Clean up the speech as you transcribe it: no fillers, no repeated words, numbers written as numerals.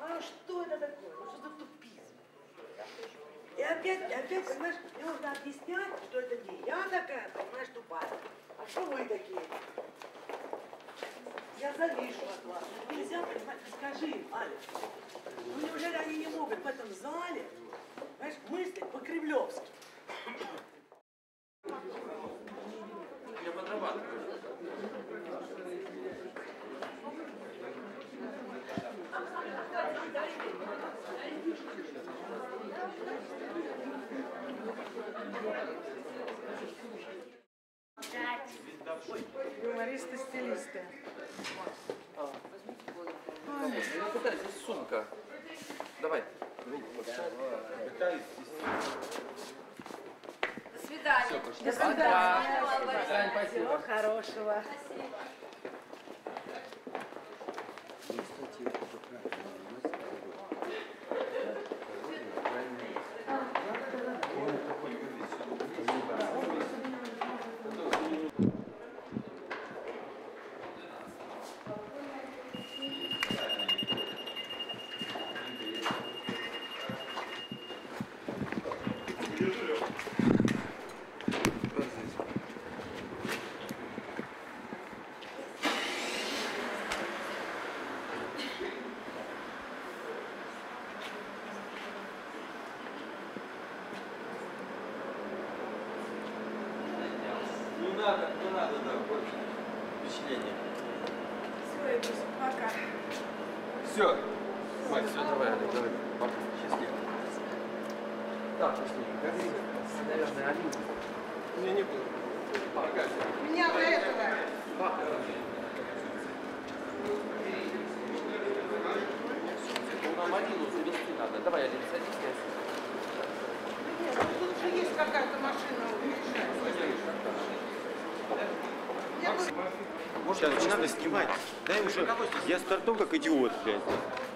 А что это такое? Ну что за тупизм? И опять, понимаешь, мне нужно объяснять, что это не я такая, понимаешь, тупая. А что вы такие? Я завишу от вас. Нельзя, понимать, скажи им, Аля. Ну неужели они не могут в этом зале, понимаешь, мыслить по-кремлевски? Я подрабатываю. Юмористы-стилисты. Куда здесь сумка? Давай. До свидания. До свидания. Спасибо. Всего хорошего. Не надо, да, больше впечатление. Все, Игорь, пока. Все. Мать, все, давай, Олег, давай. Пока. Счастливо. Так, счастливо. Наверное, Алина. Я не буду. Пока. Меня до этого. Пока. Нам Алину завести надо. Давай, Алина, садись. Нет, ну тут же есть какая-то машина уезжает. Сейчас не надо снимать. Дай уже. Я стартом как идиот, блядь.